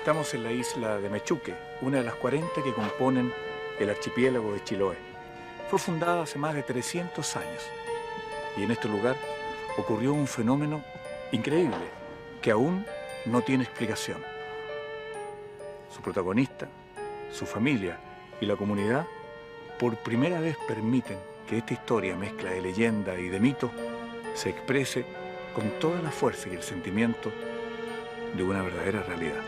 Estamos en la isla de Mechuque, una de las 40 que componen el archipiélago de Chiloé. Fue fundada hace más de 300 años y en este lugar ocurrió un fenómeno increíble que aún no tiene explicación. Su protagonista, su familia y la comunidad por primera vez permiten que esta historia, mezcla de leyenda y de mito, se exprese con toda la fuerza y el sentimiento de una verdadera realidad.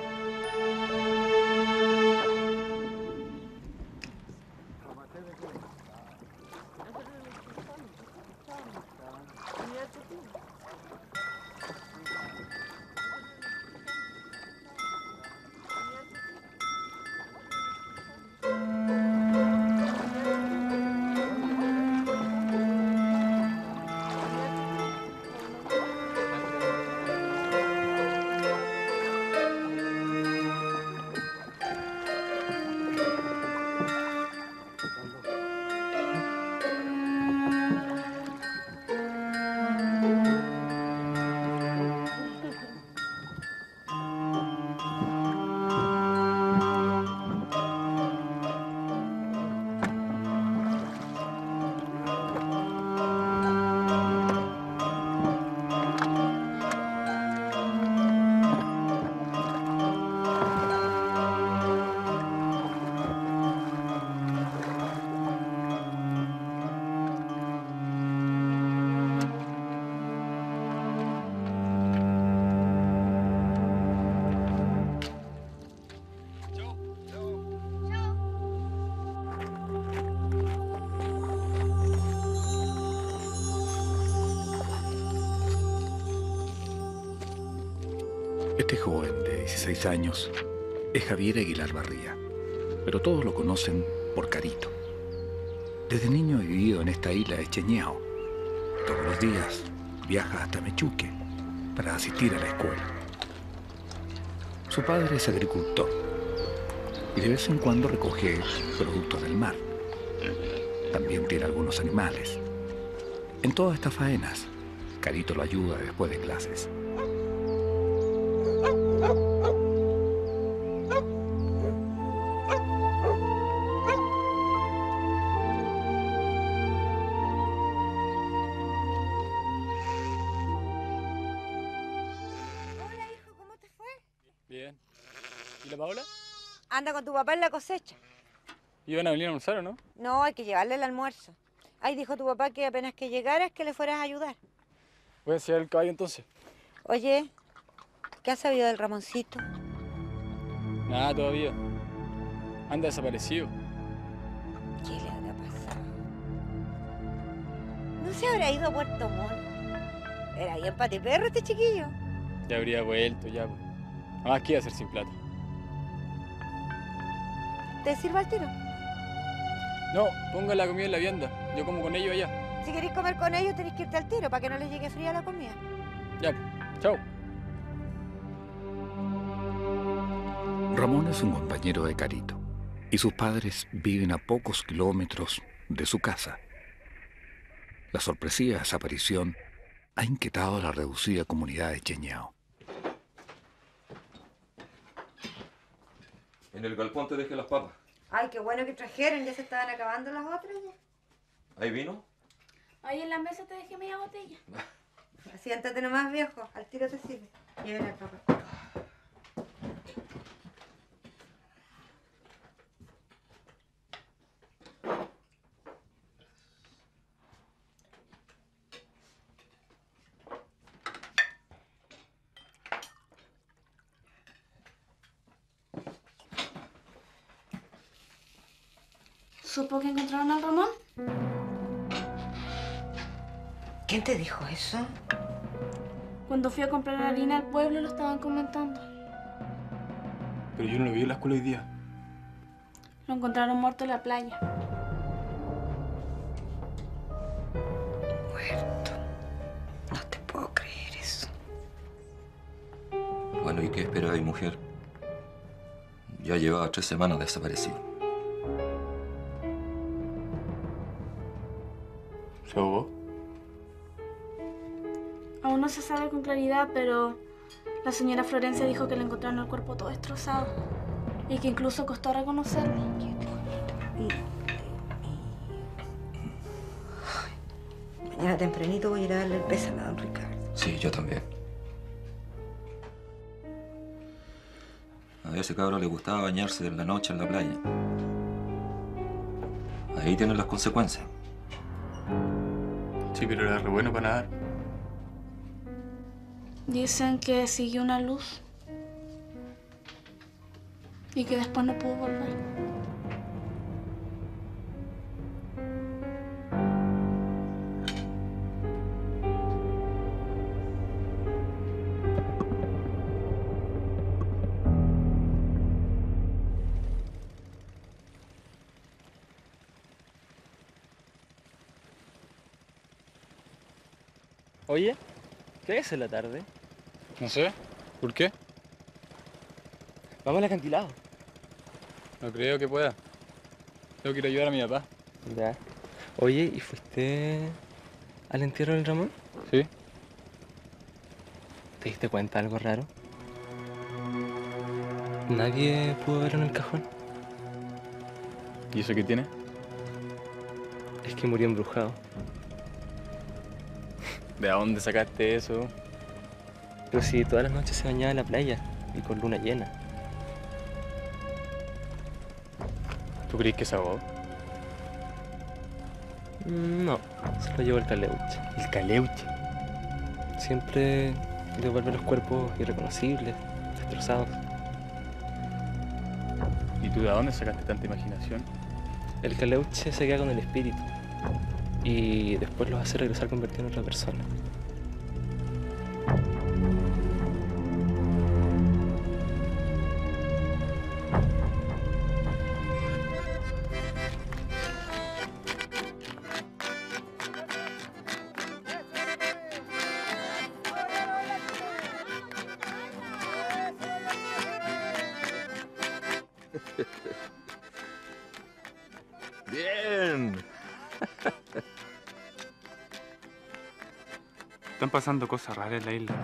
Este joven de 16 años es Javier Aguilar Barría, pero todos lo conocen por Carito. Desde niño ha vivido en esta isla de Cheñao. Todos los días viaja hasta Mechuque para asistir a la escuela. Su padre es agricultor y de vez en cuando recoge productos del mar. También tiene algunos animales. En todas estas faenas, Carito lo ayuda después de clases. Bien. ¿Y la Paola? Anda con tu papá en la cosecha. ¿Iban a venir a almorzar o no? No, hay que llevarle el almuerzo. Ay, dijo tu papá que apenas que llegaras que le fueras a ayudar. Voy a enseñar el caballo entonces. Oye, ¿qué has sabido del Ramoncito? Nada todavía. Anda desaparecido. ¿Qué le habrá pasado? ¿No se habrá ido a Puerto Montt? Era bien patiperro este chiquillo. Ya habría vuelto, ya. Pues. Además, ¿qué iba a hacer sin plata? ¿Te sirvo al tiro? No, ponga la comida en la vianda. Yo como con ellos allá. Si queréis comer con ellos, tenéis que irte al tiro para que no les llegue fría la comida. Ya, pues. Chao. Ramón es un compañero de Carito y sus padres viven a pocos kilómetros de su casa. La sorpresiva desaparición ha inquietado a la reducida comunidad de Cheñao. En el galpón te dejé las papas. Ay, qué bueno que trajeron, ya se estaban acabando las otras ya. ¿Hay vino? Ahí en la mesa te dejé media botella. Siéntate nomás, viejo, al tiro te sirve. Lleven al papá. ¿Supo que encontraron al Ramón? ¿Quién te dijo eso? Cuando fui a comprar harina al pueblo lo estaban comentando. Pero yo no lo vi en la escuela hoy día. Lo encontraron muerto en la playa. Muerto. No te puedo creer eso. Bueno, ¿y qué esperáis, mujer? Ya llevaba 3 semanas desaparecido. ¿Se ahogó? Aún no se sabe con claridad, pero La señora Florencia dijo que le encontraron el cuerpo todo destrozado y que incluso costó reconocerlo. Mañana tempranito voy a ir a darle el pésame a don Ricardo. Sí, yo también. A ese cabro le gustaba bañarse en la noche en la playa. Ahí tienen las consecuencias. Sí, pero era re bueno para nadar. Dicen que siguió una luz y que después no pudo volver. Oye, ¿qué es en la tarde? No sé. ¿Por qué? Vamos al acantilado. No creo que pueda. Tengo que ir a ayudar a mi papá. Ya. Oye, ¿y fuiste al entierro del Ramón? ¿Sí? ¿Te diste cuenta de algo raro? Nadie pudo verlo en el cajón. ¿Y eso qué tiene? Es que murió embrujado. ¿De dónde sacaste eso? Pero sí, todas las noches se bañaba en la playa y con luna llena. ¿Tú crees que es ahogó? No, se lo llevó el caleuche. El caleuche. Siempre devuelve los cuerpos irreconocibles, destrozados. ¿Y tú de dónde sacaste tanta imaginación? El caleuche se queda con el espíritu y después los hace regresar convertido en otra persona. Bien. Están pasando cosas raras en la isla.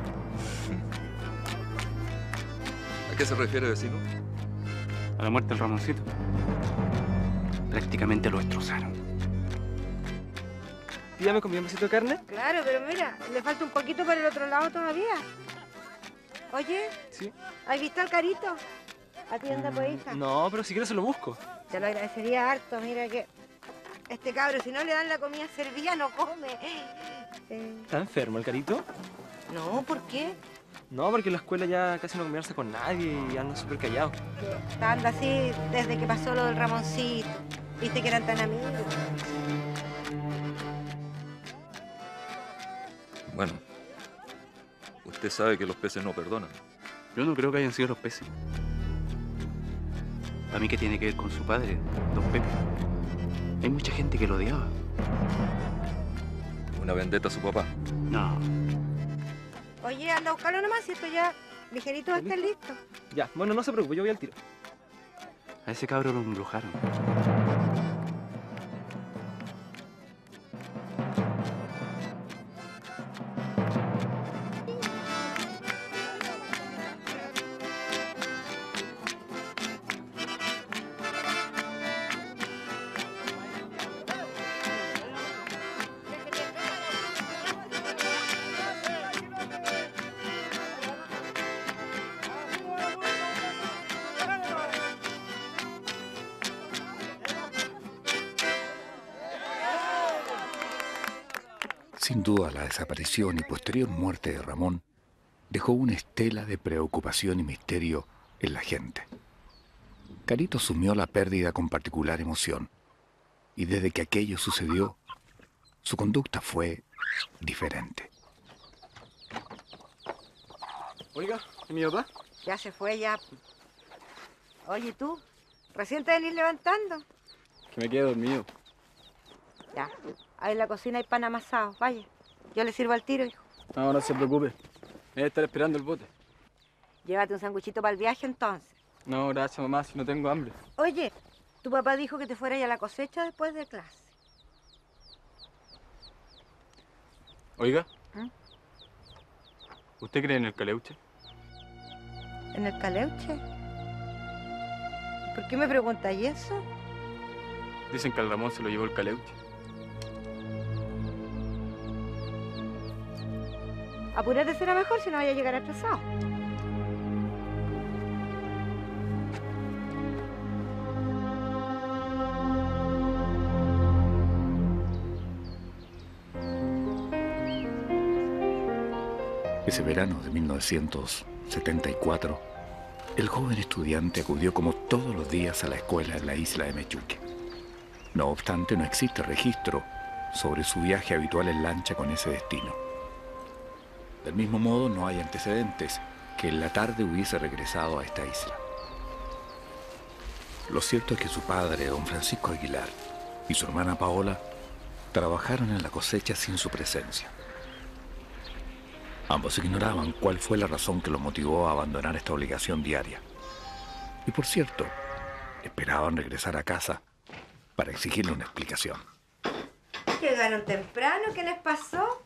¿A qué se refiere, vecino? A la muerte del Ramoncito. Prácticamente lo destrozaron. Tía, ¿me comí un vasito de carne? Claro, pero mira, le falta un poquito para el otro lado todavía. Oye, Sí. ¿has visto al Carito? Atienda, pues, hija. No, pero si quieres se lo busco. Te lo agradecería harto, mira que este cabro, si no le dan la comida servida, no come. ¿Está enfermo el Carito? No, ¿por qué? No, porque en la escuela ya casi no conversa con nadie y anda súper callado. Está anda así desde que pasó lo del Ramoncito. Viste que eran tan amigos. Bueno, usted sabe que los peces no perdonan. Yo no creo que hayan sido los peces. Para mí que tiene que ver con su padre, don Pepe. Hay mucha gente que lo odiaba. Una vendetta a su papá. No. Oye, anda a buscarlo nomás, si esto ya ligerito va a estar listo. Ya, bueno, no se preocupe, yo voy al tiro. A ese cabro lo embrujaron. Sin duda, la desaparición y posterior muerte de Ramón dejó una estela de preocupación y misterio en la gente. Carito asumió la pérdida con particular emoción, y desde que aquello sucedió, su conducta fue diferente. Oiga, ¿y mi papá? Ya se fue, ya. Oye, tú, recién te venís levantando. Que me quede dormido. Ya, ahí en la cocina hay pan amasado. Vaya, yo le sirvo al tiro, hijo. No, no se preocupe. Me voy a estar esperando el bote. Llévate un sanguchito para el viaje, entonces. No, gracias, mamá, si no tengo hambre. Oye, tu papá dijo que te fueras a la cosecha después de clase. Oiga. ¿Mm? ¿Usted cree en el caleuche? ¿En el Caleuche? ¿Por qué me preguntáis eso? Dicen que al Ramón se lo llevó el Caleuche. Apúrate, será mejor si no vaya a llegar atrasado. Ese verano de 1974, el joven estudiante acudió como todos los días a la escuela en la isla de Mechuque. No obstante, no existe registro sobre su viaje habitual en lancha con ese destino. Del mismo modo, no hay antecedentes que en la tarde hubiese regresado a esta isla. Lo cierto es que su padre, don Francisco Aguilar, y su hermana Paola trabajaron en la cosecha sin su presencia. Ambos ignoraban cuál fue la razón que los motivó a abandonar esta obligación diaria. Y por cierto, esperaban regresar a casa para exigirle una explicación. Llegaron temprano, ¿qué les pasó?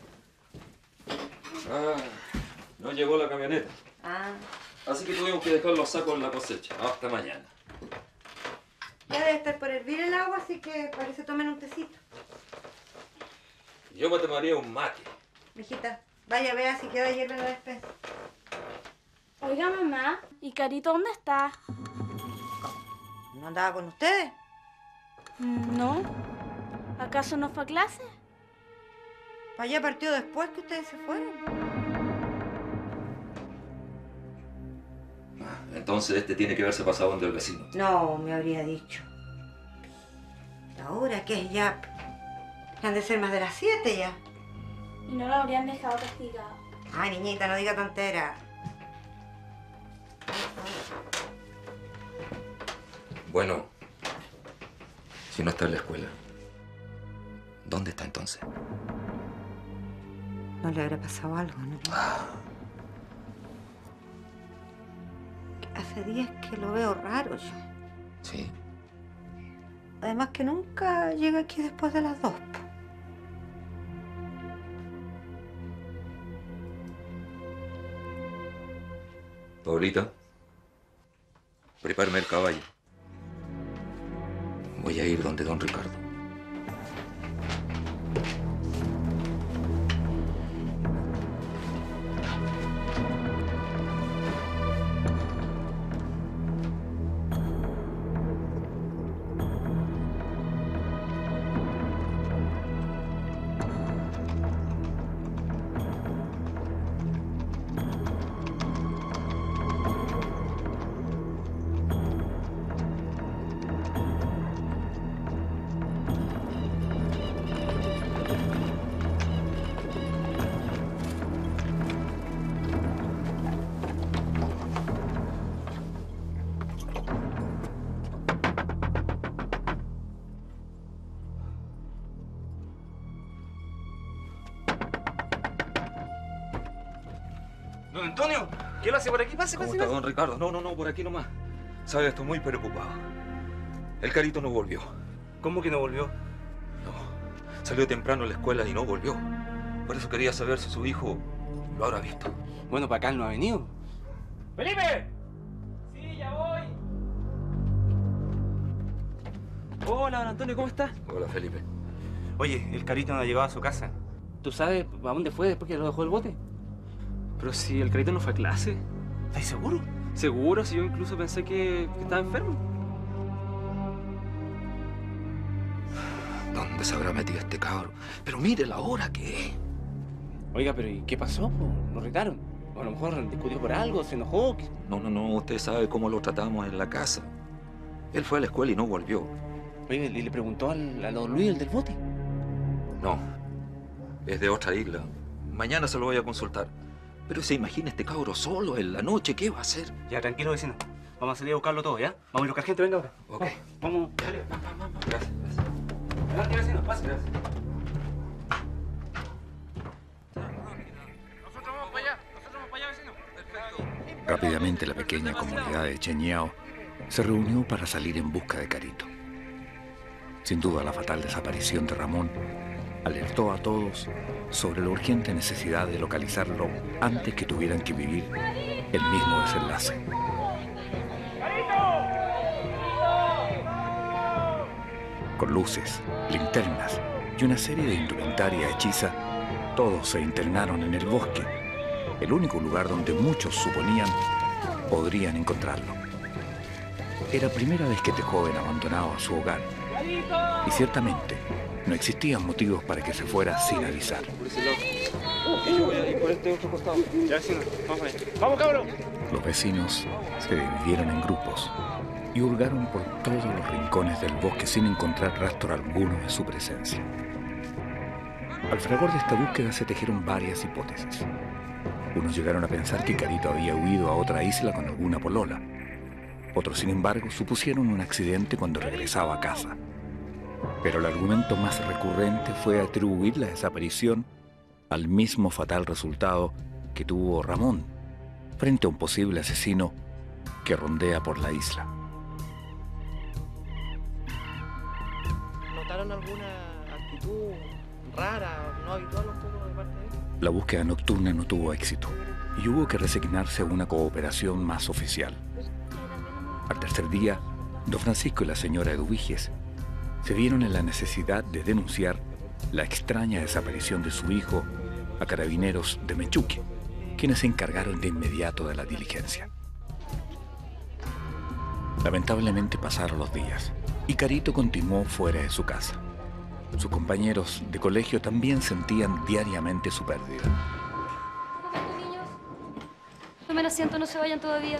No llegó la camioneta. Ah, Así que tuvimos que dejar los sacos en la cosecha. Hasta mañana. ya debe estar por hervir el agua, así que parece tomen un tecito. Yo me tomaría un mate. Mijita, vaya, vea si queda hielo en la despensa. Oiga, mamá, ¿y Carito dónde está? ¿No andaba con ustedes? No. ¿Acaso no fue a clase? Vaya partió después que ustedes se fueron. Entonces este tiene que haberse pasado donde el vecino. No, me habría dicho. ¿La hora qué es ya? Han de ser más de las 7 ya. Y no lo habrían dejado castigado. Ay, niñita, no diga tontera. Bueno, si no está en la escuela, ¿dónde está entonces? No le habrá pasado algo, ¿no? Hace días que lo veo raro yo. Sí. Además que nunca llega aquí después de las 2. Paulita, prepárame el caballo. Voy a ir donde don Ricardo. Don Antonio, ¿qué lo hace por aquí? Pase, ¿Cómo pase, está, pase. don Ricardo? No, por aquí nomás. Sabe, estoy muy preocupado. El Carito no volvió. ¿Cómo que no volvió? No, salió temprano a la escuela y no volvió. Por eso quería saber si su hijo lo habrá visto. Bueno, para acá él no ha venido. ¡Felipe! Sí, ya voy. Hola, don Antonio, ¿cómo estás? Hola, Felipe. Oye, el Carito no ha llegado a su casa. ¿Tú sabes a dónde fue después que lo dejó el bote? Pero si el Carito no fue a clase. ¿Estás seguro? Seguro, si yo incluso pensé que estaba enfermo. ¿Dónde se habrá metido este cabro? Pero mire la hora que es. Oiga, pero ¿y qué pasó? ¿Lo retaron? O a lo mejor discutió por algo, se enojó. No, usted sabe cómo lo tratamos en la casa. Él fue a la escuela y no volvió. Oye, ¿y le preguntó a don Luis, el del bote? No, es de otra isla. Mañana se lo voy a consultar. Pero se imagina este cabro solo en la noche, ¿qué va a hacer? Ya, tranquilo, vecino. Vamos a salir a buscarlo todo, ¿ya? Vamos a ir a buscar gente, venga ahora. Ok. Vamos. Dale, vamos. Gracias. Adelante, vecino, pase. Gracias. Nosotros vamos para allá, vecino. Perfecto. Rápidamente la pequeña comunidad de Cheñiao se reunió para salir en busca de Carito. Sin duda, la fatal desaparición de Ramón alertó a todos sobre la urgente necesidad de localizarlo antes que tuvieran que vivir el mismo desenlace. Con luces, linternas y una serie de indumentaria hechiza, todos se internaron en el bosque, el único lugar donde muchos suponían podrían encontrarlo. Era la primera vez que este joven abandonaba su hogar, y ciertamente no existían motivos para que se fuera sin avisar. Yo voy a ir por este otro costado. Ya, vecino, vamos allá. ¡Vamos, cabrón! Los vecinos se dividieron en grupos y hurgaron por todos los rincones del bosque sin encontrar rastro alguno de su presencia. Al fragor de esta búsqueda se tejieron varias hipótesis. Unos llegaron a pensar que Carito había huido a otra isla con alguna polola. Otros, sin embargo, supusieron un accidente cuando regresaba a casa. Pero el argumento más recurrente fue atribuir la desaparición al mismo fatal resultado que tuvo Ramón frente a un posible asesino que rondea por la isla. ¿Notaron alguna actitud rara, no habitual un poco de parte de él? La búsqueda nocturna no tuvo éxito y hubo que resignarse a una cooperación más oficial. Al tercer día, don Francisco y la señora Eduviges se vieron en la necesidad de denunciar la extraña desaparición de su hijo a carabineros de Mechuque, quienes se encargaron de inmediato de la diligencia. Lamentablemente pasaron los días y Carito continuó fuera de su casa. Sus compañeros de colegio también sentían diariamente su pérdida. Un momento, niños. Tomen asiento, no se vayan todavía.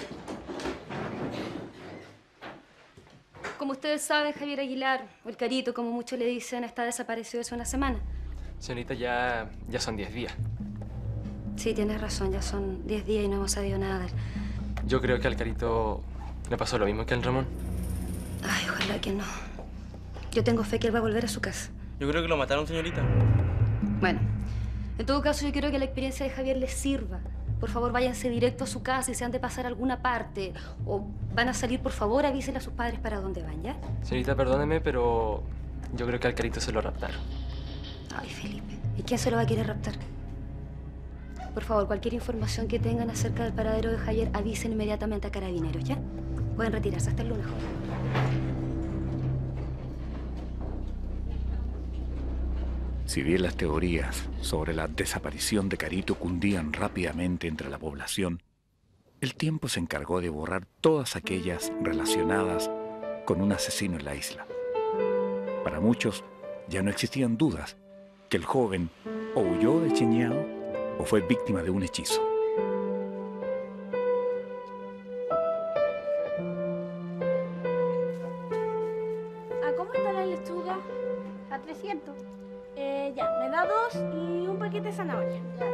Como ustedes saben, Javier Aguilar, o el Carito, como muchos le dicen, está desaparecido hace una semana. Señorita, ya son 10 días. Sí, tienes razón, ya son 10 días y no hemos sabido nada de él. Yo creo que al Carito le pasó lo mismo que al Ramón. Ay, ojalá que no. Yo tengo fe que él va a volver a su casa. Yo creo que lo mataron, señorita. Bueno, en todo caso, yo quiero que la experiencia de Javier les sirva. Por favor, váyanse directo a su casa y se han de pasar a alguna parte. O van a salir, por favor, avísenle a sus padres para dónde van, ¿ya? Señorita, perdóneme, pero yo creo que al Carito se lo raptaron. Ay, Felipe, ¿y quién se lo va a querer raptar? Por favor, cualquier información que tengan acerca del paradero de Javier, avisen inmediatamente a Carabineros, ¿ya? Pueden retirarse hasta el lunes, joven. Si bien las teorías sobre la desaparición de Carito cundían rápidamente entre la población, el tiempo se encargó de borrar todas aquellas relacionadas con un asesino en la isla. Para muchos ya no existían dudas que el joven o huyó de Chiñao o fue víctima de un hechizo. ¿A cómo está la lechuga? A 300. Ya, me da 2 y un paquete de zanahoria. Ya.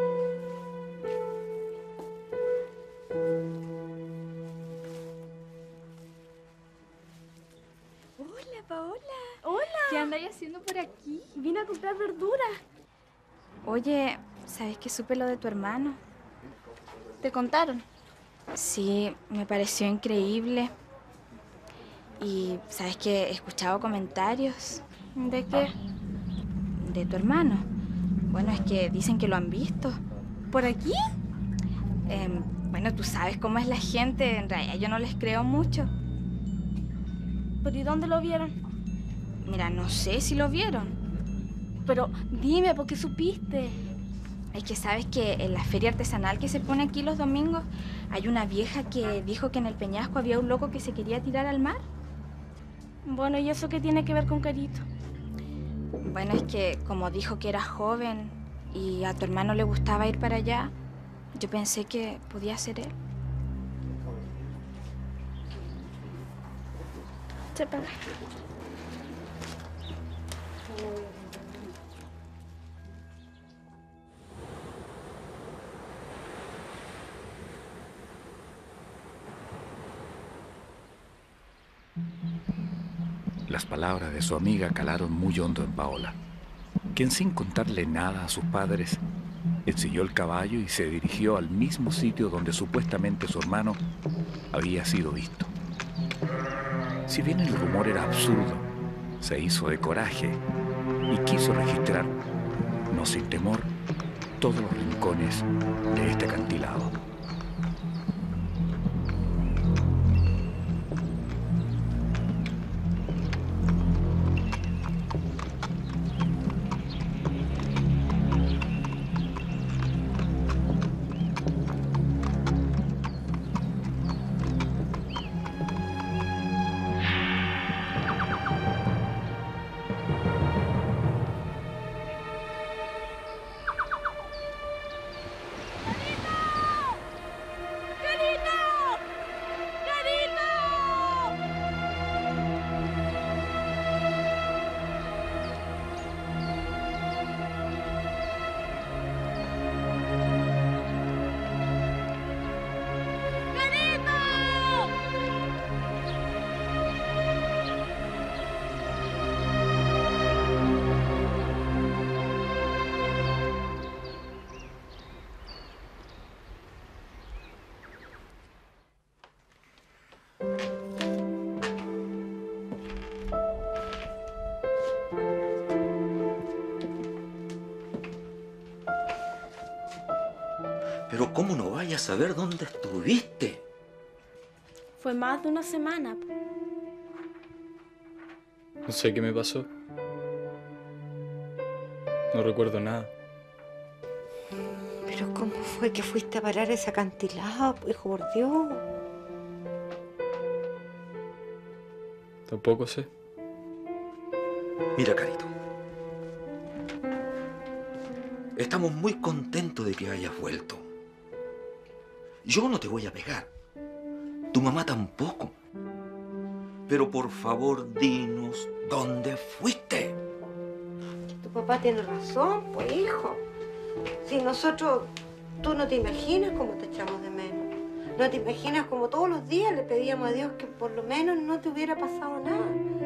Hola, Paola. Hola. ¿Qué andáis haciendo por aquí? Vine a comprar verduras. Oye, ¿sabes que supe lo de tu hermano? ¿Te contaron? Sí, me pareció increíble. Y ¿sabes que he escuchado comentarios? ¿De qué? De tu hermano. Bueno, es que dicen que lo han visto. ¿Por aquí? Bueno, tú sabes cómo es la gente. En realidad yo no les creo mucho. ¿Pero y dónde lo vieron? Mira, no sé si lo vieron. Pero dime, ¿por qué supiste? Es que sabes que en la feria artesanal que se pone aquí los domingos hay una vieja que dijo que en el peñasco había un loco que se quería tirar al mar. Bueno, ¿y eso qué tiene que ver con Carito? Bueno, es que como dijo que era joven y a tu hermano le gustaba ir para allá, yo pensé que podía ser él. Sépala. Las palabras de su amiga calaron muy hondo en Paola, quien sin contarle nada a sus padres, ensilló el caballo y se dirigió al mismo sitio donde supuestamente su hermano había sido visto. Si bien el rumor era absurdo, se hizo de coraje y quiso registrar, no sin temor, todos los rincones de este acantilado. Pero ¿cómo no vayas a saber dónde estuviste? Fue más de una semana. No sé qué me pasó. No recuerdo nada. Pero ¿cómo fue que fuiste a parar ese acantilado, hijo, por Dios? Tampoco sé. Mira, Carito. Estamos muy contentos de que hayas vuelto. Yo no te voy a pegar. Tu mamá tampoco. Pero por favor, dinos dónde fuiste. Tu papá tiene razón, pues, hijo. Si nosotros, tú no te imaginas cómo te echamos de menos. No te imaginas cómo todos los días le pedíamos a Dios que por lo menos no te hubiera pasado nada.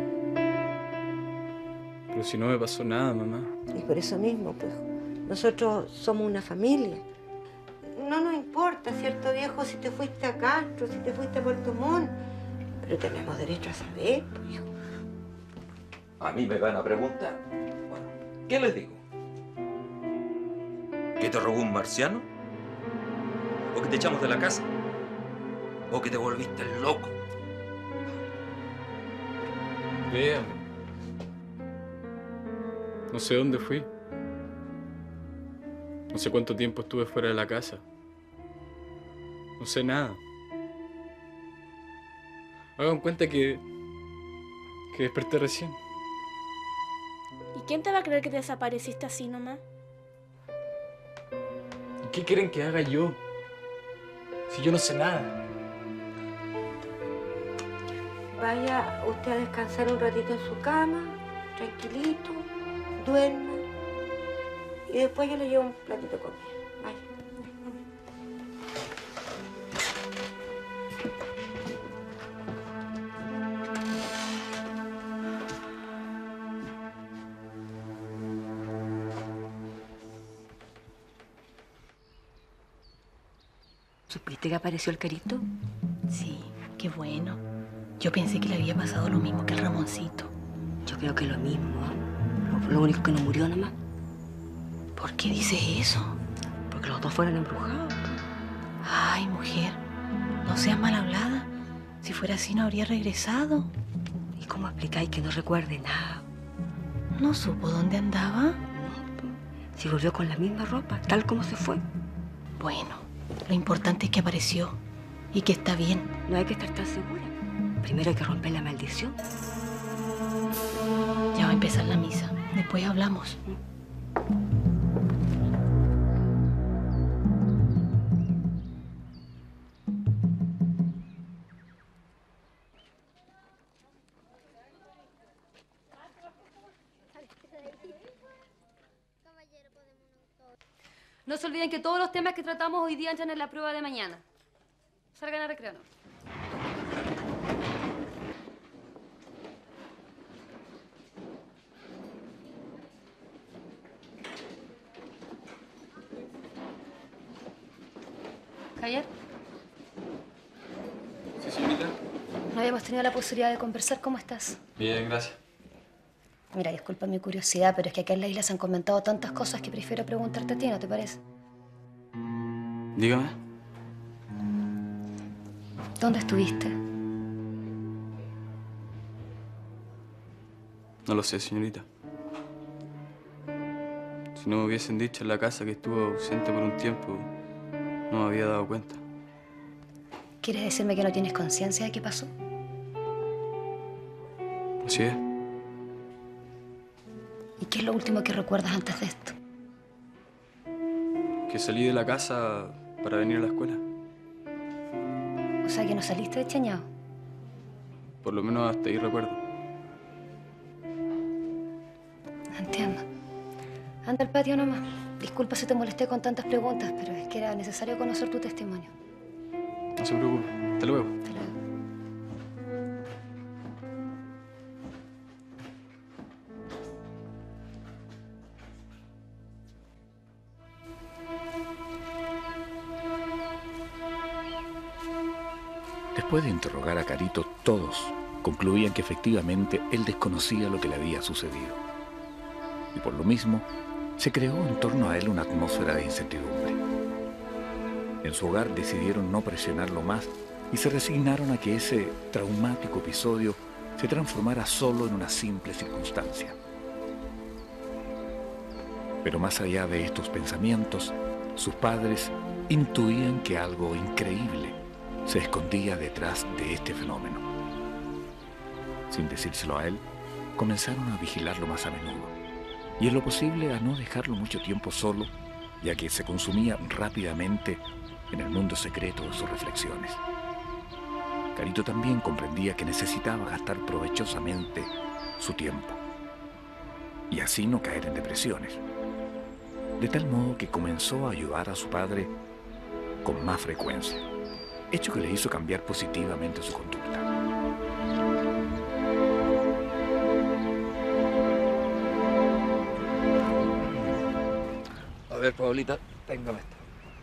Pero si no me pasó nada, mamá. Y por eso mismo, pues, nosotros somos una familia. No nos importa, ¿cierto, viejo? Si te fuiste a Castro, si te fuiste a Puerto Montt. Pero tenemos derecho a saber, pues, hijo. A mí me van a preguntar. Bueno, ¿qué les digo? ¿Que te robó un marciano? ¿O que te echamos de la casa? ¿O que te volviste loco? Véame. No sé dónde fui. No sé cuánto tiempo estuve fuera de la casa. No sé nada. Hagan cuenta que desperté recién. ¿Y quién te va a creer que te desapareciste así nomás? ¿Y qué quieren que haga yo? Si yo no sé nada. Vaya usted a descansar un ratito en su cama, tranquilito, duerma. Y después yo le llevo un platito de comida. Vaya. ¿Supiste que apareció el Carito? Sí, qué bueno. Yo pensé que le había pasado lo mismo que al Ramoncito. Yo creo que lo mismo. Lo único que no murió nomás. ¿Por qué dices eso? Porque los dos fueron embrujados. Ay, mujer, no seas mal hablada. Si fuera así no habría regresado. ¿Y cómo explicáis que no recuerde nada? ¿No supo dónde andaba? Si volvió con la misma ropa, tal como se fue. Bueno, lo importante es que apareció y que está bien. No hay que estar tan segura. Primero hay que romper la maldición. Ya va a empezar la misa. Después hablamos. No se olviden que todos los temas que tratamos hoy día entran en la prueba de mañana. Salgan a recrearnos. Javier, Sí, señorita. no habíamos tenido la posibilidad de conversar. ¿Cómo estás? Bien, gracias. Mira, disculpa mi curiosidad, pero es que acá en la isla se han comentado tantas cosas que prefiero preguntarte a ti, ¿no te parece? Dígame. ¿Dónde estuviste? No lo sé, señorita. Si no me hubiesen dicho en la casa que estuvo ausente por un tiempo, no me había dado cuenta. ¿Quieres decirme que no tienes conciencia de qué pasó? Así es. ¿Y qué es lo último que recuerdas antes de esto? Que salí de la casa para venir a la escuela. O sea, que no saliste de Chañado. Por lo menos hasta ahí recuerdo. Entiendo. Anda al patio nomás. Disculpa si te molesté con tantas preguntas, pero es que era necesario conocer tu testimonio. No se preocupe. Hasta luego. Hasta luego. Después de interrogar a Carito, todos concluían que efectivamente él desconocía lo que le había sucedido. Y por lo mismo, se creó en torno a él una atmósfera de incertidumbre. En su hogar decidieron no presionarlo más y se resignaron a que ese traumático episodio se transformara solo en una simple circunstancia. Pero más allá de estos pensamientos, sus padres intuían que algo increíble se escondía detrás de este fenómeno. Sin decírselo a él, comenzaron a vigilarlo más a menudo y en lo posible a no dejarlo mucho tiempo solo, ya que se consumía rápidamente en el mundo secreto de sus reflexiones. Carito también comprendía que necesitaba gastar provechosamente su tiempo y así no caer en depresiones, de tal modo que comenzó a ayudar a su padre con más frecuencia, hecho que le hizo cambiar positivamente su conducta. A ver, Paulita, téngame esto.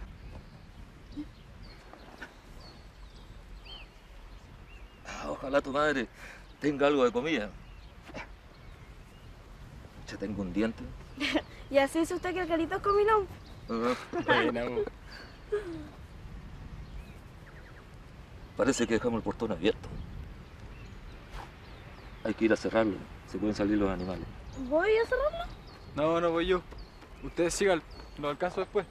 Ojalá tu madre tenga algo de comida. Ya tengo un diente. ¿Y así es usted que el Carito es comilón? Parece que dejamos el portón abierto. Hay que ir a cerrarlo. Se pueden salir los animales. ¿Voy a cerrarlo? No, no voy yo. Ustedes sigan, lo alcanzo después.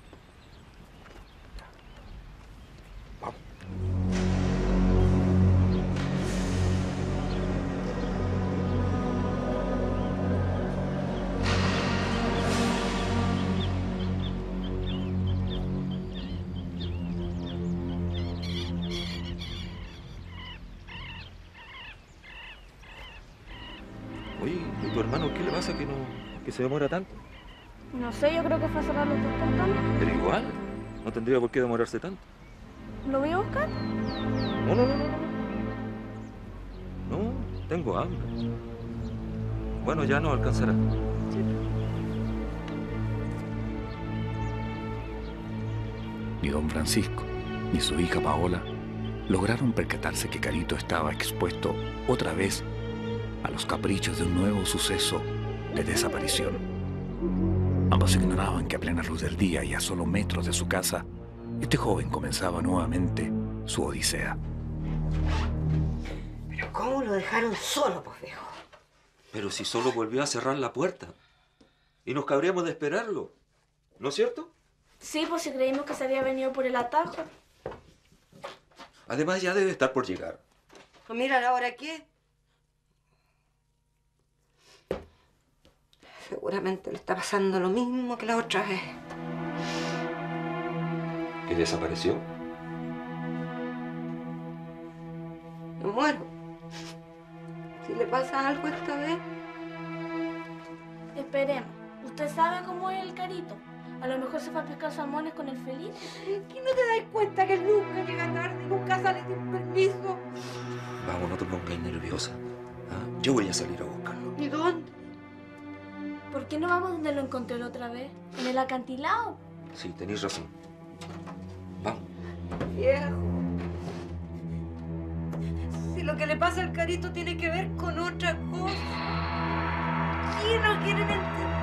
Oye, ¿y tu hermano qué le pasa que se demora tanto? No sé, yo creo que fue a cerrar los dos portones. Pero igual, no tendría por qué demorarse tanto. ¿Lo voy a buscar? No. No, tengo hambre. Bueno, ya no alcanzará. Ni don Francisco ni su hija Paola lograron percatarse que Carito estaba expuesto otra vez a los caprichos de un nuevo suceso de desaparición. Ambos ignoraban que a plena luz del día y a solo metros de su casa, este joven comenzaba nuevamente su odisea. Pero ¿cómo lo dejaron solo, pues, viejo? Pero si solo volvió a cerrar la puerta. Y nos cabríamos de esperarlo. ¿No es cierto? Sí, pues si creímos que se había venido por el atajo. Además ya debe estar por llegar. Pues mira, ¿ahora qué? Seguramente le está pasando lo mismo que la otra vez. ¿Que desapareció? Me muero. Si le pasa algo esta vez. Esperemos. ¿Usted sabe cómo es el Carito? A lo mejor se fue a pescar salmones con el Felipe. ¿Que no te das cuenta que nunca llega tarde, nunca sale sin permiso? Vamos, no te pongas nerviosa. ¿Ah? Yo voy a salir a buscarlo. ¿Y dónde? ¿Por qué no vamos donde lo encontré la otra vez? ¿En el acantilado? Sí, tenés razón. Vamos. Viejo. Si lo que le pasa al Carito tiene que ver con otra cosa. ¿Qué no quieren entender?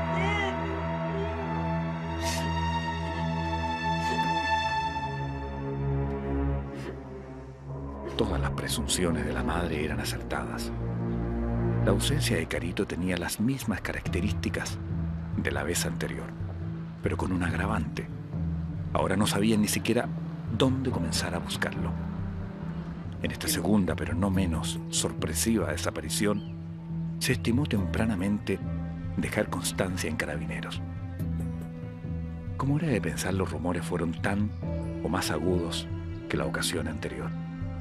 Todas las presunciones de la madre eran acertadas. La ausencia de Carito tenía las mismas características de la vez anterior, pero con un agravante. Ahora no sabían ni siquiera dónde comenzar a buscarlo. En esta segunda, pero no menos sorpresiva desaparición, se estimó tempranamente dejar constancia en Carabineros. Como era de pensar, los rumores fueron tan o más agudos que la ocasión anterior.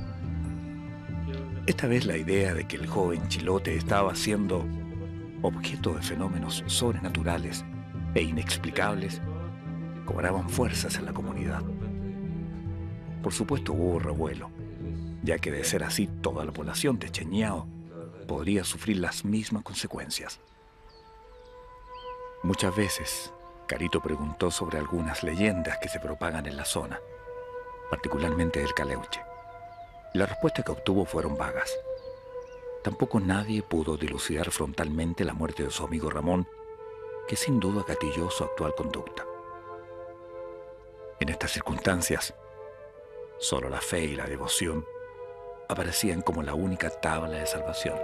Esta vez la idea de que el joven Chilote estaba siendo objeto de fenómenos sobrenaturales e inexplicables cobraban fuerzas en la comunidad. Por supuesto hubo revuelo, ya que de ser así toda la población de Cheñao podría sufrir las mismas consecuencias. Muchas veces Carito preguntó sobre algunas leyendas que se propagan en la zona, particularmente del Caleuche. Las respuestas que obtuvo fueron vagas. Tampoco nadie pudo dilucidar frontalmente la muerte de su amigo Ramón, que sin duda gatilló su actual conducta. En estas circunstancias, Solo la fe y la devoción aparecían como la única tabla de salvación.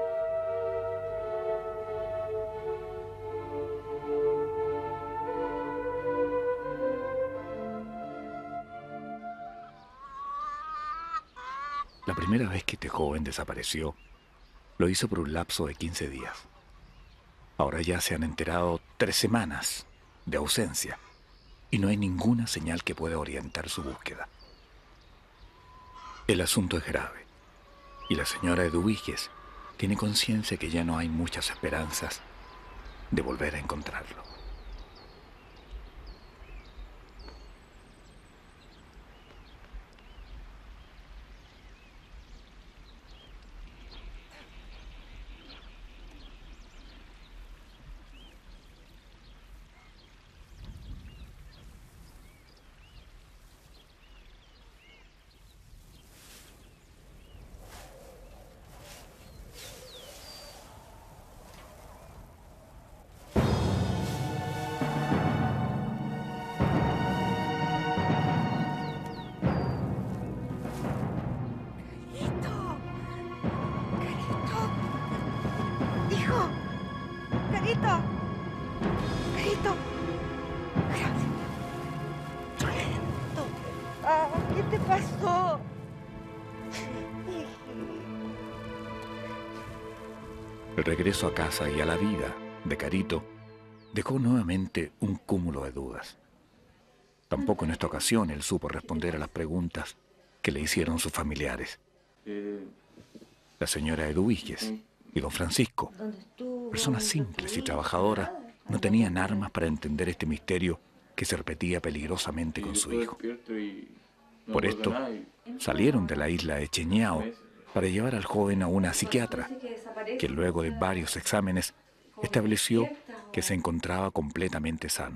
La primera vez que este joven desapareció, lo hizo por un lapso de 15 días. Ahora ya se han enterado 3 semanas de ausencia y no hay ninguna señal que pueda orientar su búsqueda. El asunto es grave y la señora Eduviges tiene conciencia que ya no hay muchas esperanzas de volver a encontrarlo. ¿Qué te pasó? El regreso a casa y a la vida de Carito dejó nuevamente un cúmulo de dudas. Tampoco en esta ocasión él supo responder a las preguntas que le hicieron sus familiares. La señora Eduviges y don Francisco, personas simples y trabajadoras, no tenían armas para entender este misterio que se repetía peligrosamente con su hijo. Por esto, salieron de la isla de Cheñao para llevar al joven a una psiquiatra, que luego de varios exámenes estableció que se encontraba completamente sano.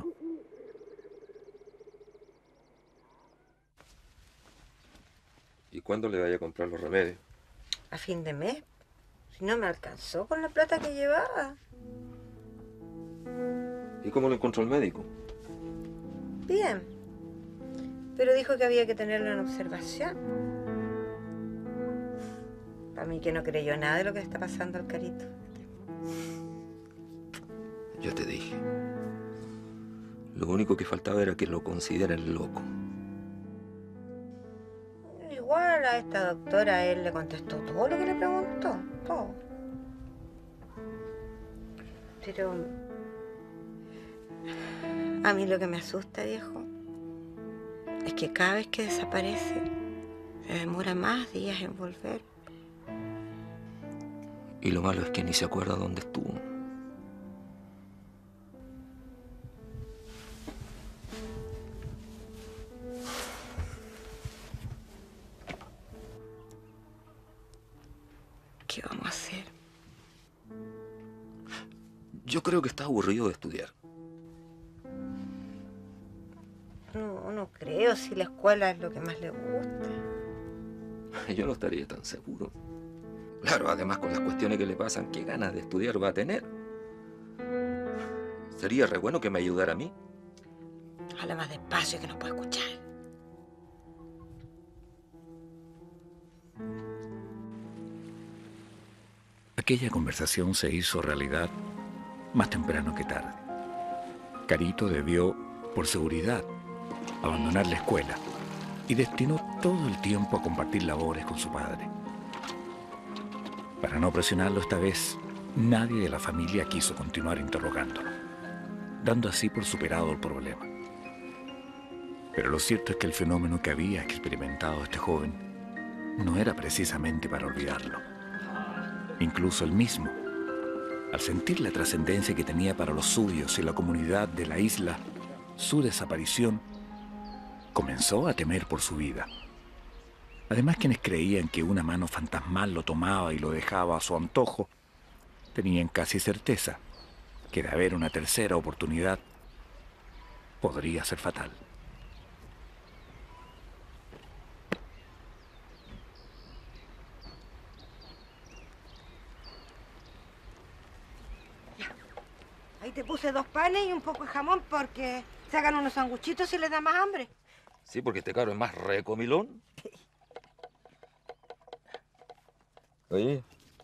¿Y cuándo le vaya a comprar los remedios? A fin de mes. Si no me alcanzó con la plata que llevaba. ¿Y cómo lo encontró el médico? Bien. Pero dijo que había que tenerlo en observación. Para mí que no creyó nada de lo que está pasando al Carito. Ya te dije. Lo único que faltaba era que lo consideren loco. Igual a esta doctora él le contestó todo lo que le preguntó. Todo. Pero a mí lo que me asusta, viejo, es que cada vez que desaparece, se demora más días en volver. Y lo malo es que ni se acuerda dónde estuvo. ¿Qué vamos a hacer? Yo creo que está aburrido de estudiar. No creo si la escuela es lo que más le gusta. Yo no estaría tan seguro. Claro, además con las cuestiones que le pasan, ¿qué ganas de estudiar va a tener? Sería re bueno que me ayudara a mí. Habla más despacio que no puedo escuchar. Aquella conversación se hizo realidad más temprano que tarde. Carito debió, por seguridad, abandonar la escuela y destinó todo el tiempo a compartir labores con su padre. Para no presionarlo esta vez, nadie de la familia quiso continuar interrogándolo, dando así por superado el problema. Pero lo cierto es que el fenómeno que había experimentado este joven no era precisamente para olvidarlo. Incluso él mismo, al sentir la trascendencia que tenía para los suyos y la comunidad de la isla, su desaparición, comenzó a temer por su vida. Además, quienes creían que una mano fantasmal lo tomaba y lo dejaba a su antojo, tenían casi certeza que de haber una tercera oportunidad, podría ser fatal. Ahí te puse 2 panes y un poco de jamón porque se hagan unos sanguchitos si les da más hambre. Sí, porque este cabro es más recomilón. Oye.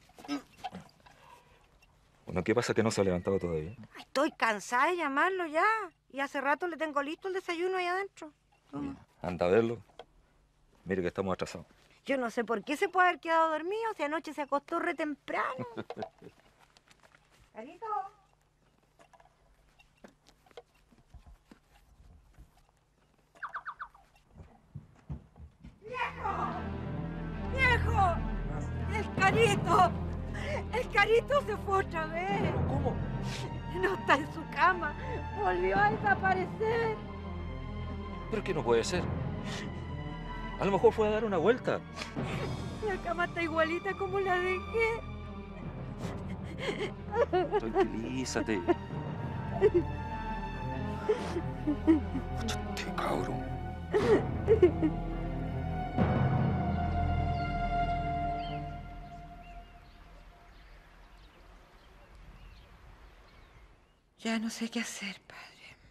Bueno, ¿qué pasa que no se ha levantado todavía? Estoy cansada de llamarlo ya. Y hace rato le tengo listo el desayuno ahí adentro. Anda a verlo. Mire que estamos atrasados. Yo no sé por qué se puede haber quedado dormido si anoche se acostó re temprano. Carito. ¡Viejo! ¡Viejo! ¡El Carito! ¡El Carito se fue otra vez! ¿Cómo? No está en su cama. Volvió a desaparecer. ¿Pero qué no puede ser? A lo mejor fue a dar una vuelta. La cama está igualita como la dejé. Tranquilízate. Este cabrón. Ya no sé qué hacer, padre.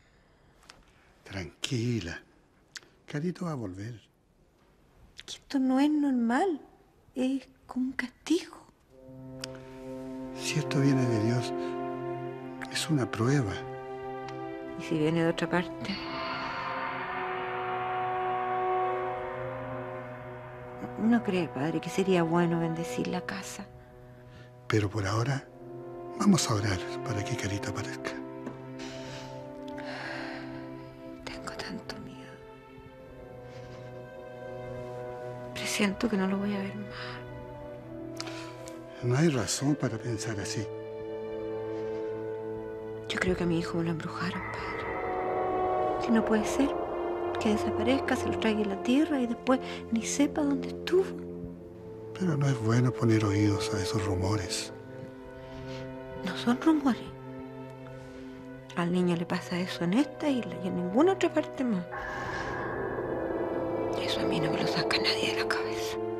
Tranquila. Carito va a volver. Que esto no es normal. Es como un castigo. Si esto viene de Dios, es una prueba. ¿Y si viene de otra parte? ¿No cree, padre, que sería bueno bendecir la casa? Pero por ahora, vamos a orar para que Carito aparezca. Tengo tanto miedo. Presiento que no lo voy a ver más. No hay razón para pensar así. Yo creo que a mi hijo me lo embrujaron, padre. Si no puede ser, que desaparezca, se lo traiga a la tierra y después ni sepa dónde estuvo. Pero no es bueno poner oídos a esos rumores. No son rumores. Al niño le pasa eso en esta isla y en ninguna otra parte más. Eso a mí no me lo saca nadie de la cabeza.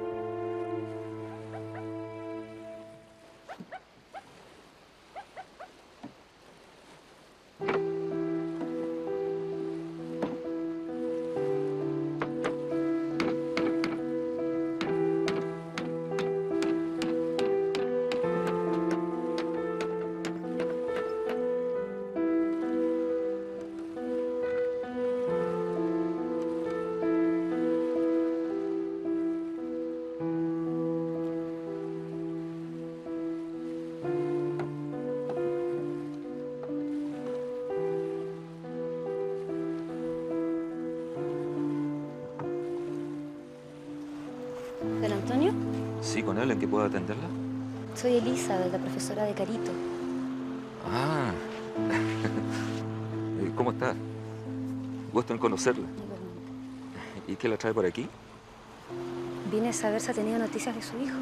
¿Don Antonio? Sí, con él, ¿en qué puedo atenderla? Soy Elizabeth, la profesora de Carito. Ah. ¿Cómo está? Gusto en conocerla. ¿Y qué la trae por aquí? Vine a saber si ha tenido noticias de su hijo.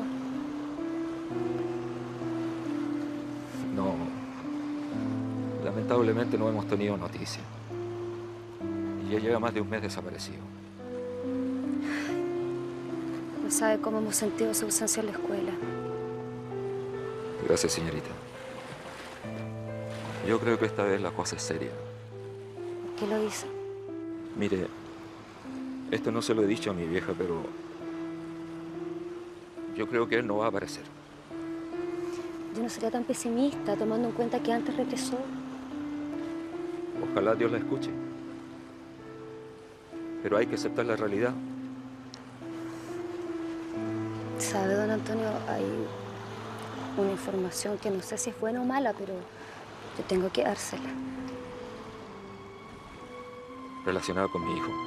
No. Lamentablemente no hemos tenido noticias. Y ya lleva más de un mes desaparecido. No sabe cómo hemos sentido su ausencia en la escuela. Gracias, señorita. Yo creo que esta vez la cosa es seria. ¿Qué lo dice? Mire, esto no se lo he dicho a mi vieja, pero yo creo que él no va a aparecer. Yo no sería tan pesimista, tomando en cuenta que antes regresó. Ojalá Dios la escuche. Pero hay que aceptar la realidad. ¿Sabe, don Antonio? Hay una información que no sé si es buena o mala, pero yo tengo que dársela. ¿Relacionada con mi hijo?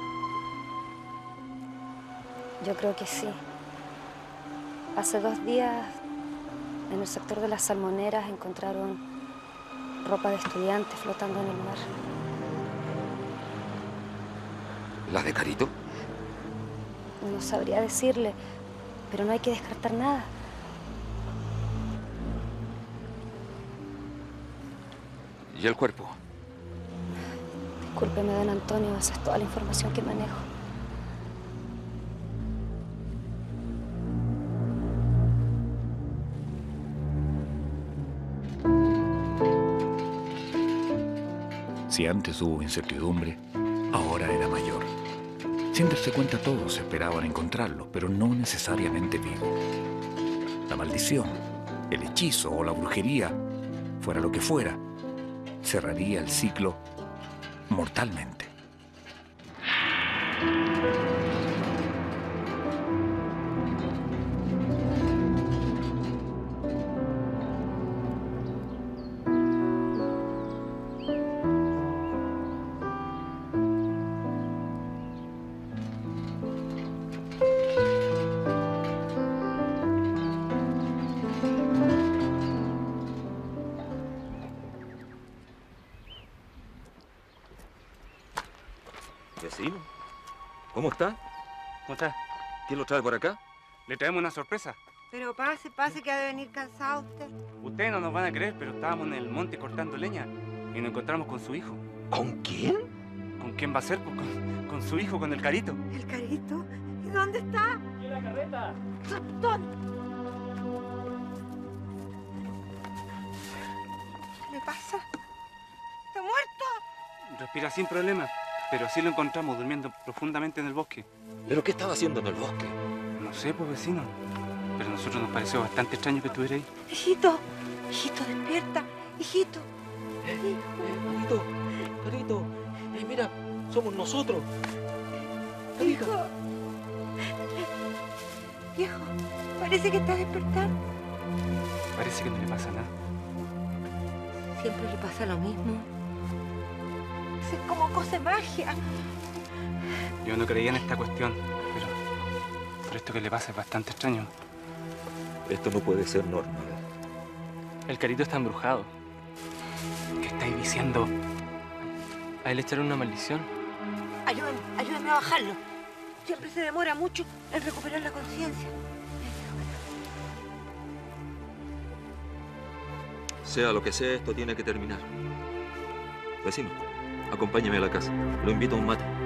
Yo creo que sí. Hace 2 días, en el sector de las Salmoneras, encontraron ropa de estudiante flotando en el mar. ¿La de Carito? No sabría decirle, pero no hay que descartar nada. ¿Y el cuerpo? Discúlpeme, don Antonio, esa es toda la información que manejo. Si antes hubo incertidumbre, ahora era mayor. Sin darse cuenta todos esperaban encontrarlo, pero no necesariamente vivo. la maldición, el hechizo o la brujería, fuera lo que fuera, cerraría el ciclo mortalmente. Vecino, ¿cómo está? ¿Cómo está? ¿Quién lo trae por acá? Le traemos una sorpresa. Pero pase, que ha de venir cansado usted. Ustedes no nos van a creer, pero estábamos en el monte cortando leña y nos encontramos con su hijo. ¿Con quién? ¿Con quién va a ser? Pues con su hijo, con el Carito. ¿El Carito? ¿Y dónde está? ¿Y la carreta? ¿Dónde? ¿Qué le pasa? ¿Está muerto? Respira sin problema, pero sí lo encontramos durmiendo profundamente en el bosque. ¿Pero qué estaba haciendo en el bosque? No sé, pues vecino, pero a nosotros nos pareció bastante extraño que estuviera ahí. Hijito, despierta, hijito. Carito, mira, somos nosotros. Hijo. Viejo, parece que está despertando. Parece que no le pasa nada. Siempre le pasa lo mismo. Es como cosa de magia. Yo no creía en esta cuestión, pero esto que le pasa es bastante extraño. Esto no puede ser normal. El Carito está embrujado. ¿Qué estáis diciendo? A él le echaron una maldición. Ayúdame a bajarlo. Siempre se demora mucho en recuperar la conciencia. Sea lo que sea, esto tiene que terminar. Vecino, acompáñame a la casa. Lo invito a un mate.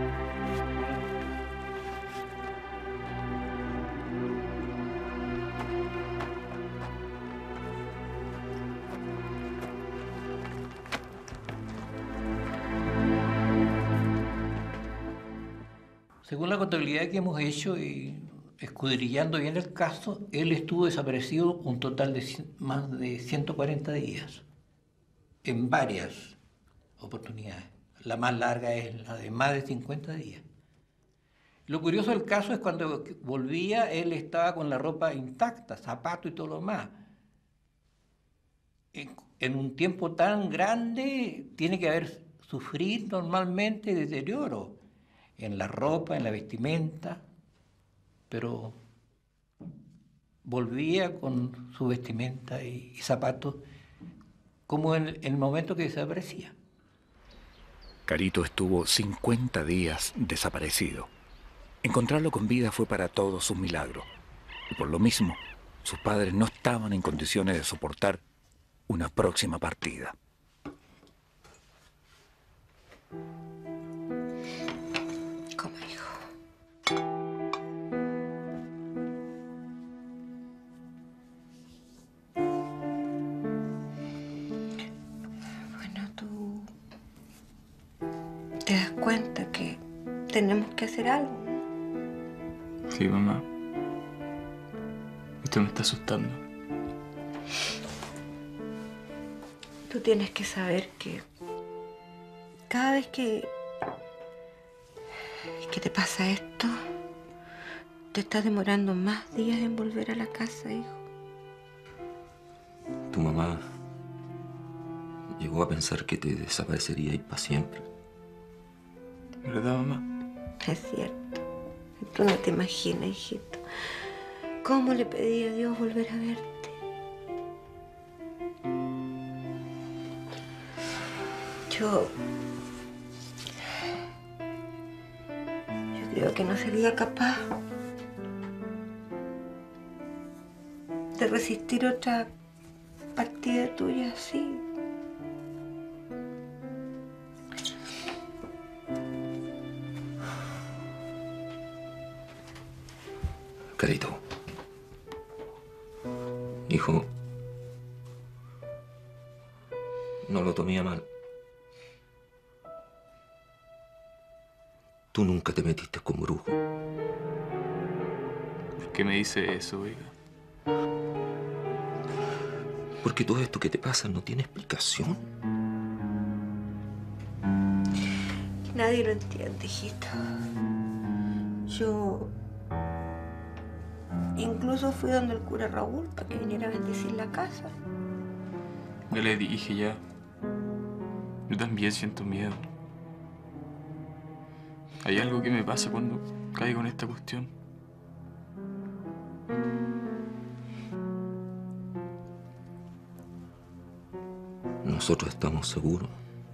Según la contabilidad que hemos hecho y escudriñando bien el caso, él estuvo desaparecido un total de más de 140 días, en varias oportunidades. La más larga es la de más de 50 días. Lo curioso del caso es cuando volvía, él estaba con la ropa intacta, zapatos y todo lo demás. En un tiempo tan grande tiene que haber sufrido normalmente deterioro en la ropa, en la vestimenta, pero volvía con su vestimenta y zapatos como en el momento que desaparecía. Carito estuvo 50 días desaparecido. Encontrarlo con vida fue para todos un milagro. Y por lo mismo, sus padres no estaban en condiciones de soportar una próxima partida. Como hijo. Bueno, tú te das cuenta que tenemos que hacer algo, ¿no? Sí, mamá. Esto me está asustando. Tú tienes que saber que cada vez que te pasa esto, te está demorando más días en volver a la casa, hijo. Tu mamá llegó a pensar que te desaparecerías para siempre. ¿Verdad, mamá? Es cierto. Tú no te imaginas, hijito, cómo le pedí a Dios volver a verte. Yo creo que no sería capaz de resistir otra partida tuya así. Carito. Hijo. No lo tomé a mal. Tú nunca te metiste con brujo. ¿Por qué me dice eso, oiga? Porque todo esto que te pasa no tiene explicación. Nadie lo entiende, hijito. Yo incluso fui donde el cura Raúl para que viniera a bendecir la casa. Ya le dije ya. Yo también siento miedo. Hay algo que me pasa cuando caigo en esta cuestión. Nosotros estamos seguros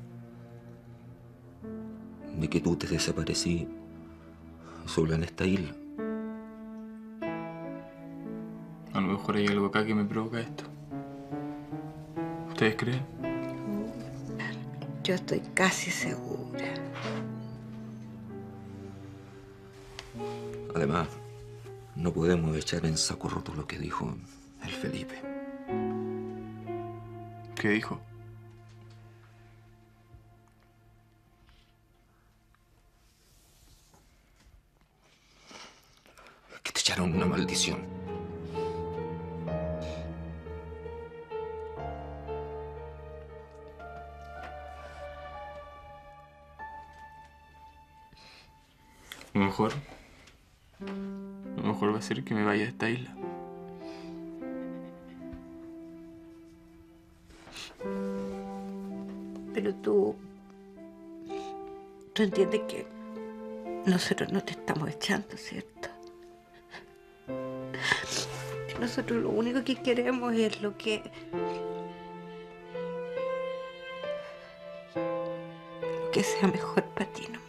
de que tú te desaparecí sola en esta isla. A lo mejor hay algo acá que me provoca esto. ¿Ustedes creen? Yo estoy casi segura. Además, no podemos echar en saco roto lo que dijo el Felipe. ¿Qué dijo? Que te echaron una maldición. Lo mejor va a ser que me vaya de esta isla. Pero tú entiendes que nosotros no te estamos echando, ¿cierto? Que nosotros lo único que queremos es lo que sea mejor para ti nomás.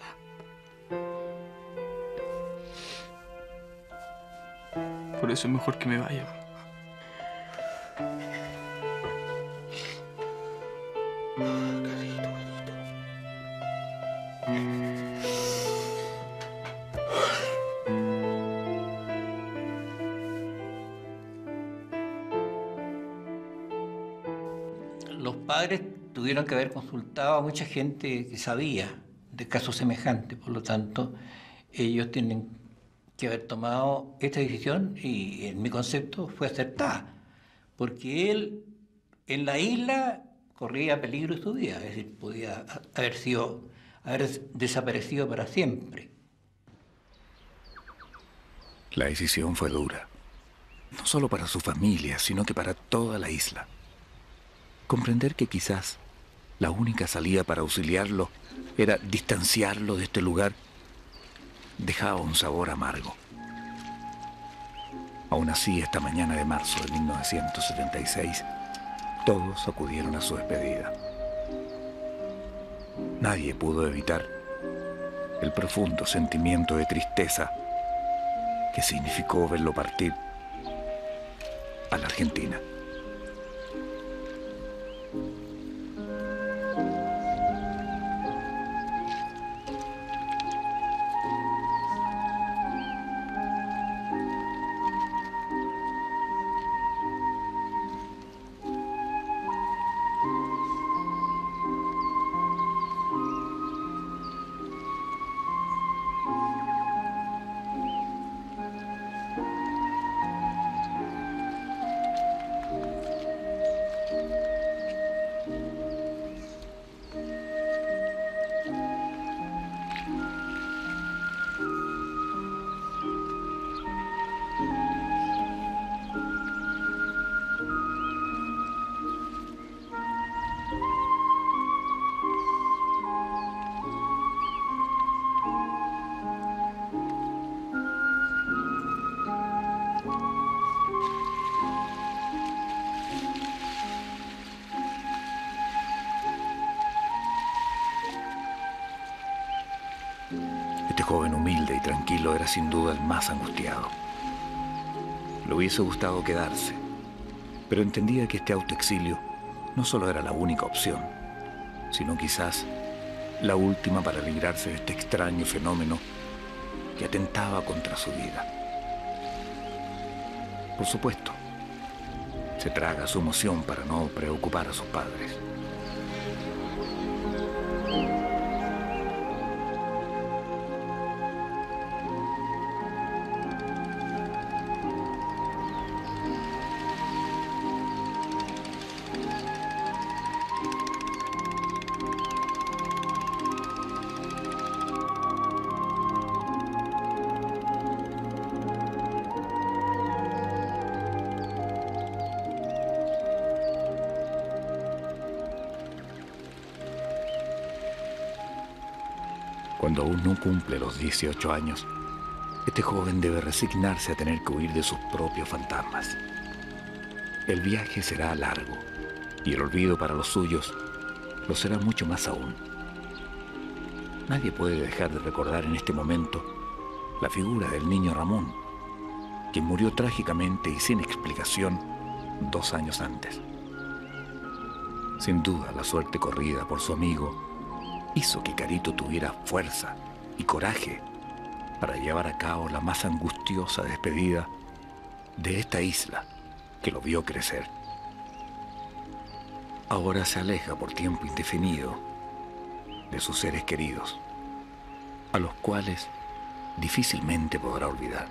Por eso es mejor que me vaya. Los padres tuvieron que haber consultado a mucha gente que sabía de casos semejantes, por lo tanto, ellos tienen que haber tomado esta decisión y, en mi concepto, fue acertada, porque él en la isla corría peligro de su vida, es decir, podía haber desaparecido para siempre. La decisión fue dura, no solo para su familia, sino que para toda la isla. Comprender que quizás la única salida para auxiliarlo era distanciarlo de este lugar dejaba un sabor amargo. Aún así, esta mañana de marzo de 1976, todos acudieron a su despedida. Nadie pudo evitar el profundo sentimiento de tristeza que significó verlo partir a la Argentina. Este joven humilde y tranquilo era sin duda el más angustiado. Le hubiese gustado quedarse, pero entendía que este autoexilio no solo era la única opción, sino quizás la última para librarse de este extraño fenómeno que atentaba contra su vida. Por supuesto, se traga su emoción para no preocupar a sus padres. Cuando aún no cumple los 18 años, este joven debe resignarse a tener que huir de sus propios fantasmas. El viaje será largo y el olvido para los suyos lo será mucho más aún. Nadie puede dejar de recordar en este momento la figura del niño Ramón, quien murió trágicamente y sin explicación 2 años antes. Sin duda, la suerte corrida por su amigo hizo que Carito tuviera fuerza y coraje para llevar a cabo la más angustiosa despedida de esta isla que lo vio crecer. Ahora se aleja por tiempo indefinido de sus seres queridos, a los cuales difícilmente podrá olvidar.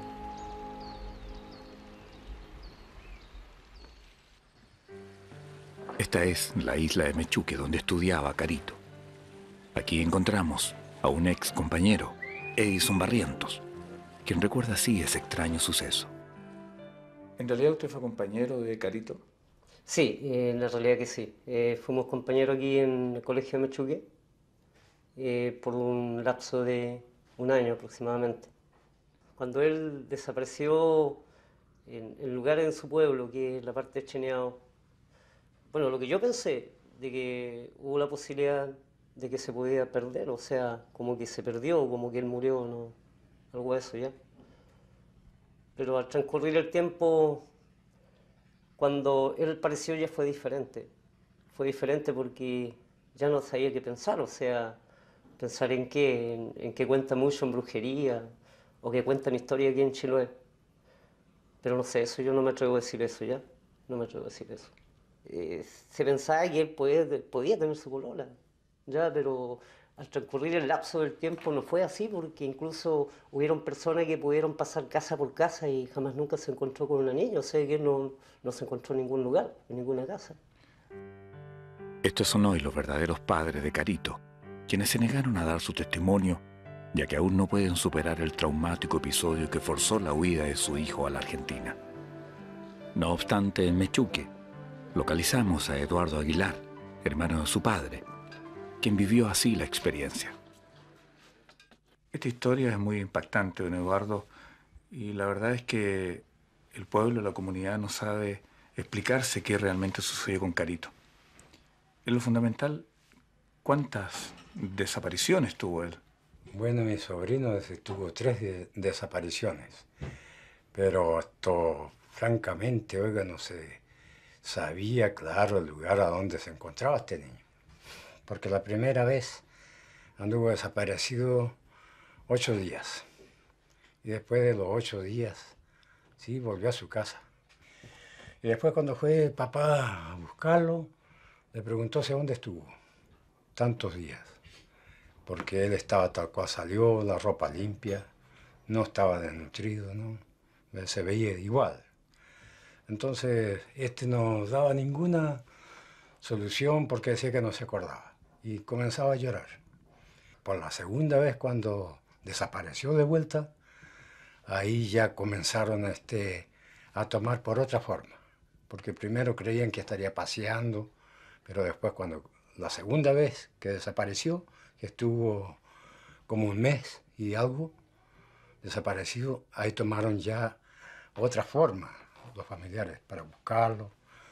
Esta es la isla de Mechuque, donde estudiaba Carito. Aquí encontramos a un ex compañero, Edison Barrientos, quien recuerda así ese extraño suceso. ¿En realidad usted fue compañero de Carito? Sí, en la realidad que sí. Fuimos compañeros aquí en el colegio de Mechuque por un lapso de 1 año aproximadamente. Cuando él desapareció en el lugar en su pueblo, que es la parte de Cheneado, bueno, lo que yo pensé, de que hubo la posibilidad de que se podía perder, o sea, como que se perdió, como que él murió, no, algo de eso ya. Pero al transcurrir el tiempo, cuando él apareció ya fue diferente. Fue diferente porque ya no sabía qué pensar, o sea, pensar en qué cuenta mucho en brujería, o que cuentan historia aquí en Chiloé. Pero no sé, eso yo no me atrevo a decir eso ya, no me atrevo a decir eso. Se pensaba que él podía tener su polola, ya, pero al transcurrir el lapso del tiempo no fue así, porque incluso hubieron personas que pudieron pasar casa por casa y jamás nunca se encontró con una niña, o sea que él no se encontró en ningún lugar, en ninguna casa. Estos son hoy los verdaderos padres de Carito, quienes se negaron a dar su testimonio, ya que aún no pueden superar el traumático episodio que forzó la huida de su hijo a la Argentina. No obstante, en Mechuque localizamos a Eduardo Aguilar, hermano de su padre, quien vivió así la experiencia. Esta historia es muy impactante, don Eduardo, y la verdad es que el pueblo, la comunidad no sabe explicarse qué realmente sucedió con Carito. En lo fundamental, ¿cuántas desapariciones tuvo él? Bueno, mi sobrino tuvo 3 desapariciones, pero esto, francamente, oiga, no se sabía claro el lugar a donde se encontraba este niño. Porque la primera vez anduvo desaparecido 8 días. Y después de los 8 días, sí, volvió a su casa. Y después cuando fue papá a buscarlo, le preguntó si dónde estuvo tantos días. Porque él estaba tal cual salió, la ropa limpia, no estaba desnutrido, ¿no? Se veía igual. Entonces, no daba ninguna solución porque decía que no se acordaba. Y comenzaba a llorar. Por la segunda vez, cuando desapareció de vuelta, ahí ya comenzaron a tomar por otra forma. Porque primero creían que estaría paseando, pero después la segunda vez que desapareció, que estuvo como 1 mes y algo desaparecido, ahí tomaron ya otra forma los familiares para buscarlo.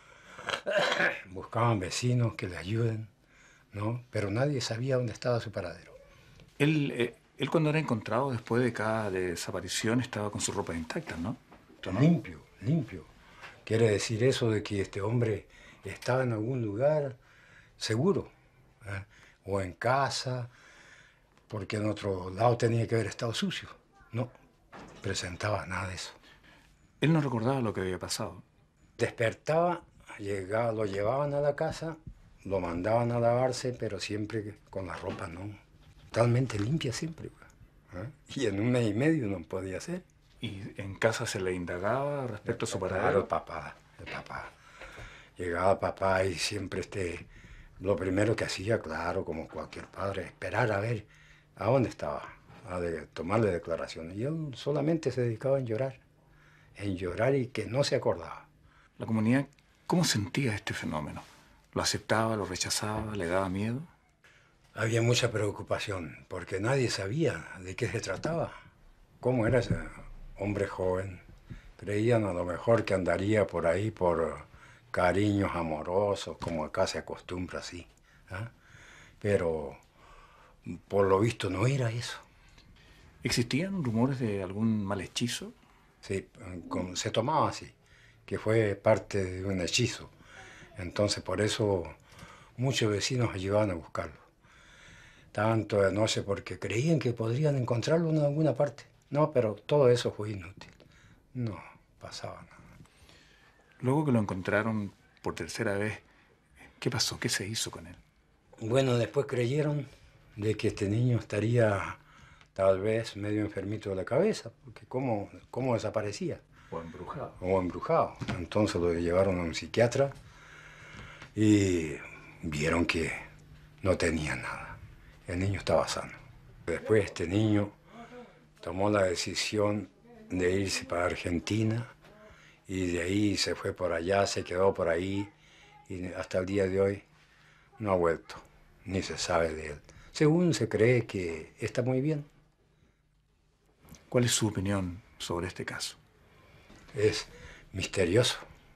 Buscaban vecinos que le ayuden, ¿no? Pero nadie sabía dónde estaba su paradero. Él cuando era encontrado después de cada desaparición estaba con su ropa intacta, ¿no? Limpio, limpio. Quiere decir eso de que este hombre estaba en algún lugar seguro, ¿eh? O en casa, porque en otro lado tenía que haber estado sucio. No presentaba nada de eso. Él no recordaba lo que había pasado. Despertaba, lo llevaban a la casa, lo mandaban a lavarse, pero siempre con la ropa, ¿no? Totalmente limpia siempre, ¿eh? Y en 1 mes y medio no podía ser. ¿Y en casa se le indagaba respecto a su paradero? Claro, el papá. Llegaba papá y siempre lo primero que hacía, claro, como cualquier padre, esperar a ver a dónde estaba, tomarle declaraciones. Y él solamente se dedicaba en llorar y que no se acordaba. ¿La comunidad cómo sentía este fenómeno? ¿Lo aceptaba, lo rechazaba, le daba miedo? Había mucha preocupación porque nadie sabía de qué se trataba. ¿Cómo era ese hombre joven? Creían a lo mejor que andaría por ahí por cariños amorosos, como acá se acostumbra así. ¿Ah? Pero por lo visto no era eso. ¿Existían rumores de algún mal hechizo? Sí, se tomaba así, que fue parte de un hechizo. Entonces por eso muchos vecinos ayudaban a buscarlo. Tanto de noche porque creían que podrían encontrarlo en alguna parte. No, pero todo eso fue inútil. No pasaba nada. Luego que lo encontraron por tercera vez, ¿qué pasó? ¿Qué se hizo con él? Bueno, después creyeron de que este niño estaría tal vez medio enfermito de la cabeza, porque ¿cómo desaparecía? O embrujado. O embrujado. Entonces lo llevaron a un psiquiatra y vieron que no tenía nada. El niño estaba sano. Después este niño tomó la decisión de irse para Argentina y de ahí se fue por allá, se quedó por ahí y hasta el día de hoy no ha vuelto, ni se sabe de él. Según se cree que está muy bien. ¿Cuál es su opinión sobre este caso? Es misterioso.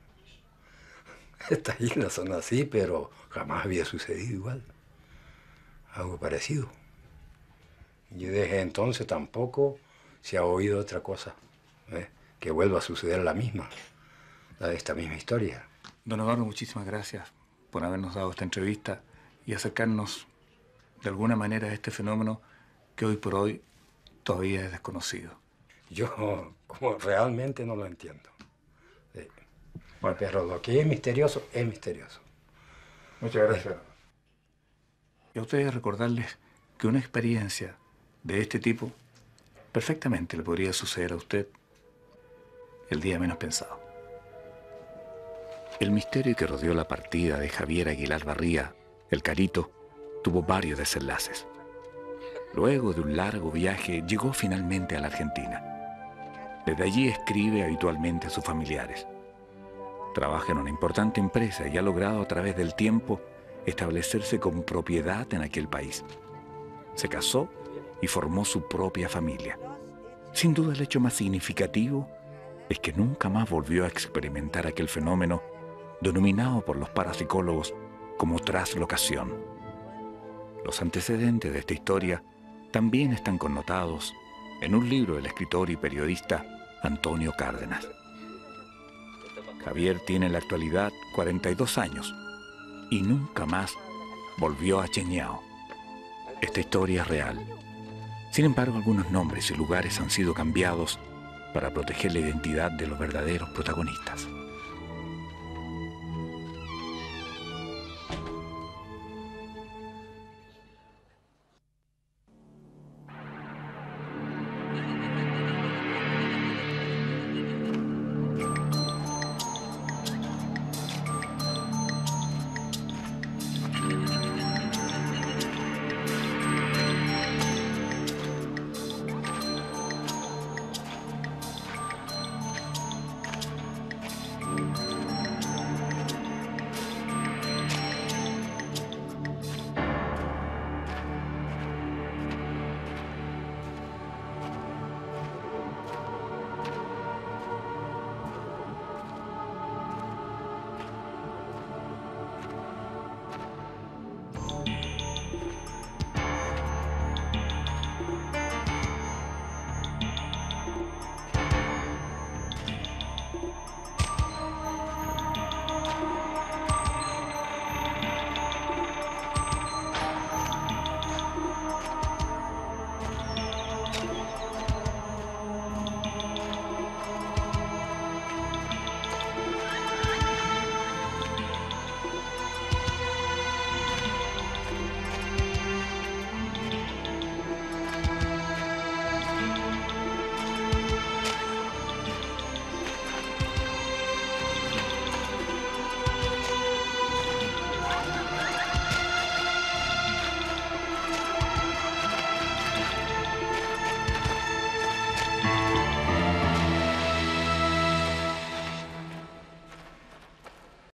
Estas islas son así, pero jamás había sucedido igual. Algo parecido. Y desde entonces tampoco se ha oído otra cosa, que vuelva a suceder la de esta misma historia. Don Eduardo, muchísimas gracias por habernos dado esta entrevista y acercarnos de alguna manera a este fenómeno que hoy por hoy todavía es desconocido. Yo como realmente no lo entiendo. Sí. Bueno, pero lo que es misterioso, es misterioso. Muchas gracias. Y a ustedes recordarles que una experiencia de este tipo perfectamente le podría suceder a usted el día menos pensado. El misterio que rodeó la partida de Javier Aguilar Barría, el Carito, tuvo varios desenlaces. Luego de un largo viaje, llegó finalmente a la Argentina. Desde allí escribe habitualmente a sus familiares. Trabaja en una importante empresa y ha logrado a través del tiempo establecerse con propiedad en aquel país. Se casó y formó su propia familia. Sin duda el hecho más significativo es que nunca más volvió a experimentar aquel fenómeno denominado por los parapsicólogos como traslocación. Los antecedentes de esta historia también están connotados en un libro del escritor y periodista Antonio Cárdenas. Javier tiene en la actualidad 42 años y nunca más volvió a Cheñao. Esta historia es real. Sin embargo, algunos nombres y lugares han sido cambiados para proteger la identidad de los verdaderos protagonistas.